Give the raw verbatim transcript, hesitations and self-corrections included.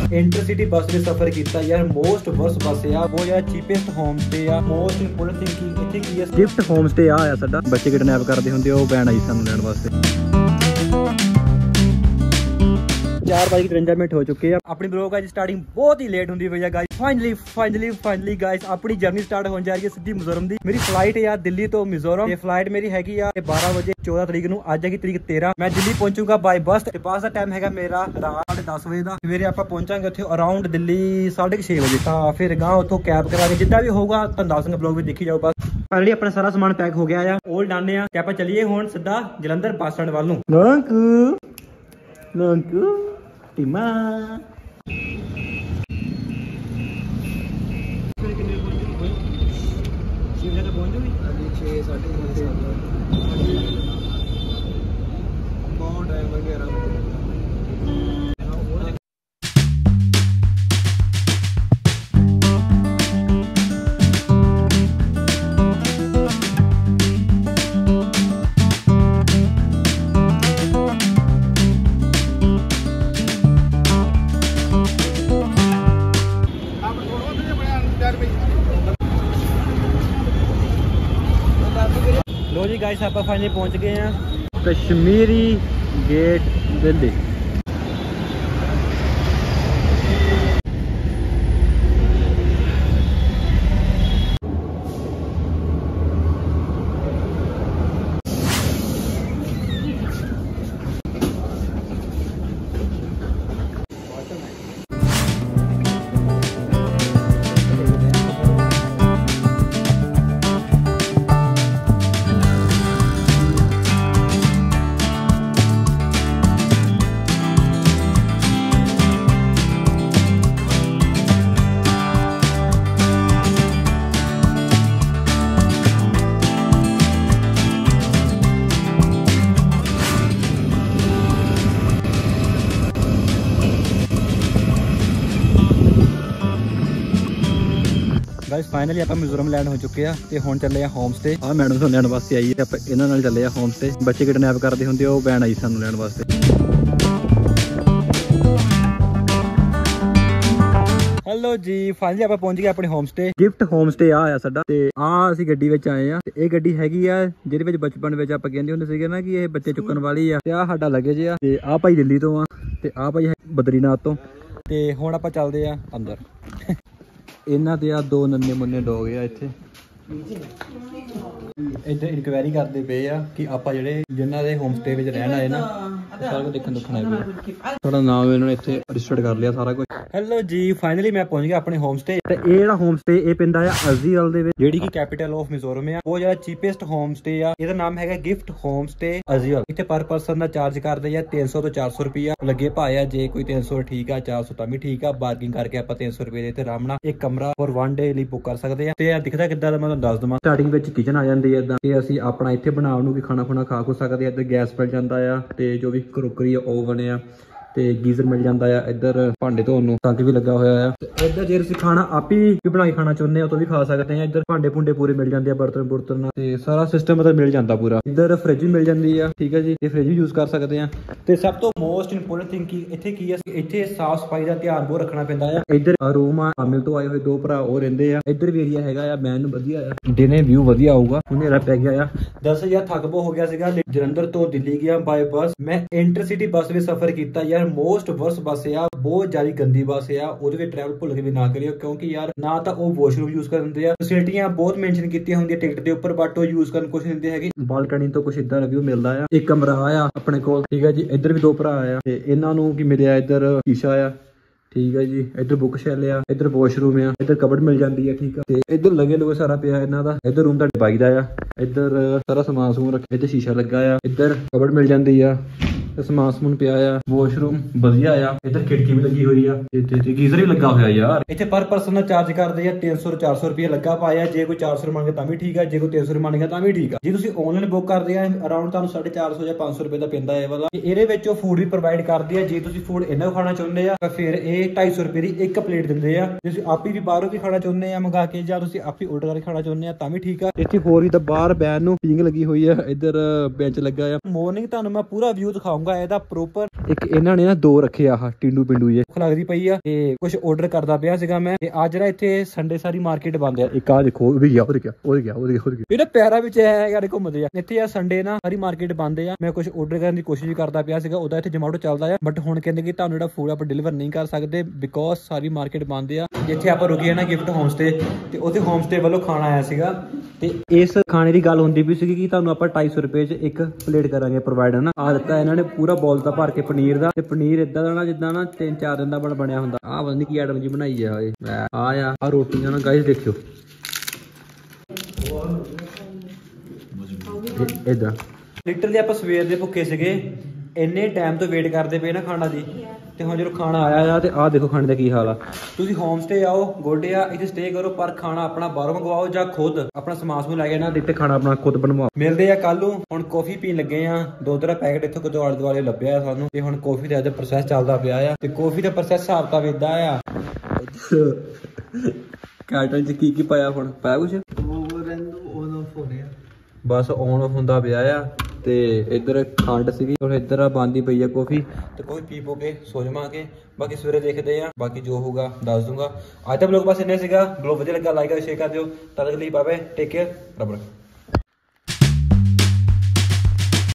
Intercity बस में सफर किया यार। मोस्ट वर्स्ट बस आ वो यार चीपेस्ट होम स्टे आ। मोस्ट इंपोर्टेंट थिंग की इत्थे की है गिफ्ट होम स्टे आ साडा। बच्चे किडनैप करते होंगे वो बैन आई सानू लैण वास्ते। चार बज के तिरंजा मिनट हो चुके हैं। अपनी ब्लॉग की स्टार्टिंग बहुत ही लेट होंगी भैया guys. Finally finally finally guys अपनी जर्नी स्टार्ट होने जा रही है सीधी मिजोरम दी। मेरी फ्लाइट है यार दिल्ली तो मिजोरम। ये फ्लाइट मेरी हैगी यार बारह बजे चौदह तरीक नू। अज है तरीक तेरह। मैं दिल्ली पहुंचूंगा बाय बस। बस का टाइम है मेरा रात साढ़े दस बजे का। सवेरे आप पहुंचांगे उत्थे अराउंड दिल्ली साढ़े छे बजे। तो फिर गांव उतो कैब करा के जितना भी होगा तुहानू दसांगा। ब्लॉग में देखी जाओ। बस फाइनली अपना सारा सामान पैक हो गया है। ऑल डन है कि आप चलिए हुण सीधा जलंधर बस स्टैंड वाल नू। नंकू नंकू टीमा बहुत टाइम वगैरह लो जी गाइस आप फाइनली पहुंच गए हैं Kashmiri gate Delhi. Guys finally आप मिजोरम लैंड हो चुके हैं ते हुण चले आ होम स्टे। आ मैडम सानू लैण वास्ते आई है। आप इन्हां नाल चले आ होम स्टे। बच्चे किडनैप करदे हुंदे ओ बैन आई सानू लैण वास्ते। हेलो जी फाइनली आप पहुंच गए अपने home stay. Gift home stay आ साडा ते आ असीं गड्डी विच आए आ। ते इह गड्डी हैगी आ जिहदे विच बचपन विच आपां कहंदे हुंदे सीगे ना कि इह बच्चे चुक्कण वाली आ। ते आ साडा लगेज आ। ते आ भाई दिल्ली तो आ ते आ भाई बद्रीनाथ तो। ते हुण आपां चलदे आ अंदर। इन्हां दे आ दो नन्ने मुन्ने डॉग आ इत्थे। इधर इनक्वायरी करते पे आ कि आप जिहड़े जिन्हां दे होम स्टे विच रहण आए ना सारा कुछ देखण दुखण आए पे। थोड़ा नाम इन्होंने इत्थे रजिस्टर्ड कर लिया सारा कुछ। हेलो जी फाइनली मैं पहुंच गया अपने होम स्टे। ते इह जिहड़ा होम स्टे इह पैंदा आ अजीवाल दे विच जिहड़ी कि कैपिटल ऑफ मिजोरम आ। वो जिहड़ा चीपेस्ट होम स्टे आ इहदा नाम हैगा गिफ्ट होम स्टे अजीवाल। इत्थे पर पर्सन दा चार्ज करदे आ तीन सौ तो चार सौ रुपया लगे भाए आ। जे कोई तीन सौ ठीक आ चार सौ तां भी ठीक आ। बार्गिंग करके आप तीन सौ रुपये दे ते आराम नाल एक कमरा फॉर वन डे लई बुक कर सकदे आ। ते दिखदा किद्दां दा मैं तुहानू दस दवां। स्टार्टिंग विच किचन आ जांदी है इदां ते असीं अपना इत्थे बनाउण नूं भी खाना खुना खा खु सकदे आ। इधर गैस मिल जांदा आ ते जो भी क्रोकरी ओवन आ ते गीजर मिल जाता है। इधर भांडे धोने नूं टंक भी लगा हुआ है। इधर जे तुसीं खाना आप ही भी बना के खाना चाहुंदे हो तो भी खा सकते हैं। इधर भांडे भूंडे पूरे मिल जाते हैं बर्तन बुर्तन ते सारा सिस्टम मतलब मिल जाता पूरा। इधर फ्रिज भी मिल जाती है ठीक है जी। ये फ्रिज भी यूज कर सकते हैं। ते सब तो मोस्ट इंपोर्टेंट थिंग की इत्थे की है इत्थे साफ सफाई का ध्यान बहुत रखना पैंदा है। इधर रूम आ शामिल तो आए हुए दो भरा और रहिंदे आ। इधर भी एरिया हैगा आ मैन वधिया आ। दिने व्यू वधिया आऊगा। हनेरा पै गया आ। दस यार थक बहुत हो गया सीगा। जलंधर तो दिल्ली गया बाय बस। मैं इंटरसिटी बस में सफर किया यार। मोस्ट वर्स्ट बस आ बहुत ज्यादा गंदी बस आ। ਉਹਦੇ ਵਿੱਚ ट्रैवल भुल के भी ना करियो क्योंकि यार ना तो वो वॉशरूम यूज कर दिंदे आ। फैसिलिटियां बहुत मेंशन कीतियां होंदियां टिकट के ऊपर बट वो यूज करन कुछ नहीं दिंदे हैगे। बालकनी तो कुछ इधर व्यू मिलदा आ। एक कमरा आया अपने कोल ठीक है जी। इधर भी दो भरा आया ते इन्हां नूं की मिलिया इधर शीशा आ ठीक है जी। इधर बुक शैल आ। इधर वॉशरूम आ। इधर कबड़ मिल जाती है ठीक है। इधर लगे लगे सारा पिया इन्हां दा। इधर रूम दा बाई दा आ। इधर सारा समान समून रखे। इधर शीशा लगा आ। इधर कबड़ मिल जाती है समान समून पिया आ। वॉशरूम वधिया आ। इधर खिड़की भी लगी हुई है। गीजर भी लगा हुआ यार। इत्थे पर पर्सन का चार्ज करदे आ तीन सौ चार सौ रुपया लगा पाया। जे कोई चार सौ मांगे तां भी ठीक है। जे कोई तीन सौ मांगे तां भी ठीक है। जे तुसीं ऑनलाइन बुक करदे आ अराउंड तुहानूं साढ़े चार सौ या पांच सौ रुपये का पैंदा है वाला। इहदे विच फूड भी प्रोवाइड करदे आ। जे तुसीं फूड इन्ना खाना चाहुंदे आ तां फिर ये ढाई सौ रुपये की एक प्लेट दिंदे आ। जे तुसीं आप ही बाहरों भी खाना चाहुंदे आ मंगा के जां तुसीं आप ही ऑर्डर करके खाना चाहुंदे आ तां भी ठीक है। इत्थे होर भी तां बाहर बैन नूं टींग लगी हुई है। इधर बेंच लगा आ। मॉर्निंग तुहानूं मैं पूरा व्यू दिखाऊंगा ਦਊਂਗਾ ਇਹਦਾ ਪ੍ਰੋਪਰ। ਇੱਕ ਇਹਨਾਂ ਨੇ ਨਾ ਦੋ ਰੱਖੇ ਆਹ ਟਿੰਡੂ ਪਿੰਡੂ ਜੇ, ਭੁੱਖ ਲੱਗਦੀ ਪਈ ਆ ਤੇ ਕੁਝ ਆਰਡਰ ਕਰਦਾ ਪਿਆ ਸੀਗਾ ਮੈਂ। ਤੇ ਅੱਜ ਜਿਹੜਾ ਇੱਥੇ ਸੰਡੇ ਸਾਰੀ ਮਾਰਕੀਟ ਬੰਦ ਆ। ਇੱਕ ਆ ਦੇਖੋ ਉਹ ਵੀ ਗਿਆ, ਉਹ ਗਿਆ ਉਹ ਗਿਆ ਉਹ ਗਿਆ ਉਹ ਗਿਆ ਇਹਦਾ ਪੈਰਾਂ ਵਿੱਚ ਹੈਗਾ ਦੇਖੋ ਮਜ਼ੇ ਆ। ਇੱਥੇ ਆ ਸੰਡੇ ਨਾ ਸਾਰੀ ਮਾਰਕੀਟ ਬੰਦ ਆ। ਮੈਂ ਕੁਝ ਆਰਡਰ ਕਰਨ ਦੀ ਕੋਸ਼ਿਸ਼ ਕਰਦਾ ਪਿਆ ਸੀਗਾ, ਉਹਦਾ ਇੱਥੇ ਜਮਾਟੋ ਚੱਲਦਾ ਆ, ਬਟ ਹੁਣ ਕਹਿੰਦੇ ਕਿ ਤੁਹਾਨੂੰ ਜਿਹੜਾ ਫੂਡ ਆਪਾਂ ਡਿਲੀਵਰ ਨਹੀਂ ਕਰ ਸਕਦੇ ਬਿਕੋਜ਼ ਸਾਰੀ ਮਾਰਕੀਟ ਬੰਦ ਆ। ਜਿੱਥੇ ਆਪਾਂ ਰੁਕੇ ਨਾ ਗਿਫਟ ਹੋਮ ਸਟੇ, ਤੇ ਉੱਥੇ ਹੋਮ ਸਟੇ ਵੱਲੋਂ ਖਾਣਾ ਆਇਆ ਸੀਗਾ ਤੇ ਇਸ ਖਾਣੇ ਦੀ ਗੱਲ ਹੁੰਦੀ ਵੀ ਸੀਗੀ ਕਿ ਤੁਹਾਨੂੰ ਆਪਾਂ ਢਾਈ ਸੌ ਰੁਪਏ ਚ ਇੱਕ ਪਲੇਟ ਕਰਾਂਗੇ ਪ੍ਰੋਵਾਈਡ ਹੈ ਨਾ। ਆ ਦਿੱਤਾ ਇਹਨਾਂ ਨੇ ਪੂਰਾ ਬੌਲ ਦਾ ਭਰ ਕੇ ਪਨੀਰ ਦਾ, ਤੇ ਪਨੀਰ ਇਦਾਂ ਦਾ ਨਾ ਜਿੱਦਾਂ ਨਾ ਤਿੰਨ ਚਾਰ ਦਿਨ ਦਾ ਬਣ ਬਣਿਆ ਹੁੰਦਾ। ਆਹ ਪਤਾ ਨੀ ਕੀ ਆਈਟਮ ਜੀ ਬਣਾਈ ਆ ਇਹ ਆ ਆ ਆ ਰੋਟੀਆਂ ਨਾ ਗਾਇਸ ਦੇਖਿਓ ਇਦਾਂ। ਲਿਟਰਲੀ ਆਪਾਂ ਸਵੇਰ ਦੇ ਭੁੱਖੇ ਸੀਗੇ, ਇੰਨੇ ਟਾਈਮ ਤੋਂ ਵੇਟ ਕਰਦੇ ਪਏ ਨਾ ਖਾਣਾ ਦੀ, ਤੇ ਹੁਣ ਜਦੋਂ ਖਾਣਾ ਆਇਆ ਆ ਤੇ ਆਹ ਦੇਖੋ ਖਾਣੇ ਦਾ ਕੀ ਹਾਲ ਆ। ਤੁਸੀਂ ਹੋਮ ਸਟੇ ਆਓ ਗੁੱਡ ਆ, ਇੱਥੇ ਸਟੇ ਕਰੋ, ਪਰ ਖਾਣਾ ਆਪਣਾ ਬਾਹਰੋਂ ਮੰਗਵਾਓ ਜਾਂ ਖੁਦ ਆਪਣਾ ਸਮਾਨ ਸਮੂਨ ਲੈ ਕੇ ਨਾ ਇੱਥੇ ਖਾਣਾ ਆਪਣਾ ਖੁਦ ਬਣਵਾਓ। ਮਿਲਦੇ ਆ ਕੱਲ ਨੂੰ। ਹੁਣ ਕੌਫੀ ਪੀਣ ਲੱਗੇ ਆ, ਦੋ ਤਰ੍ਹਾਂ ਪੈਕਟ ਇੱਥੋਂ ਕਿਤੋਂ ਆਲੇ ਦੁਆਲੇ ਲੱਭਿਆ ਸਾਨੂੰ, ਤੇ ਹੁਣ ਕੌਫੀ ਦਾ ਅੱਜ ਪ੍ਰੋਸੈਸ ਚੱਲਦਾ ਪਿਆ ਆ। ਤੇ ਕੌਫੀ ਦਾ ਪ੍ਰੋਸੈਸ ਹਿਸਾਬ ਤਾਂ ਏਦਾਂ ਆ। ਕਾਰਟਨ ਚ ਕੀ ਕੀ ਪਾਇਆ ਹੁਣ ਪਾਇਆ ਕੁਛ ਬਸ ਔਨ ਆਫ ਹੁੰਦਾ ਪਿਆ ਆ। ਤੇ ਇੱਧਰ ਖੰਡ ਸੀਗੀ ਔਰ ਇੱਧਰ ਆ ਬੰਦੀ ਪਈ ਆ ਕੌਫੀ, ਤੇ ਕੋਈ ਪੀ ਪੋ ਕੇ ਸੋ ਜਾਵਾਂਗੇ। ਬਾਕੀ ਸਵੇਰੇ ਦੇਖਦੇ ਆ, ਬਾਕੀ ਜੋ ਹੋਊਗਾ ਦੱਸ ਦੂੰਗਾ। ਅੱਜ ਦਾ ਬਲੌਗ ਬਸ ਇੰਨੇ ਸੀਗਾ। ਬਲੌਗ ਵਧੀਆ ਲੱਗਾ ਲਾਈਕ ਸ਼ੇਅਰ ਕਰ ਦਿਓ। ਤਦ ਤੱਕ ਲਈ ਬਾਏ ਬਾਏ, ਟੇਕ ਕੇਅਰ, ਰੱਬ ਰੱਖੇ।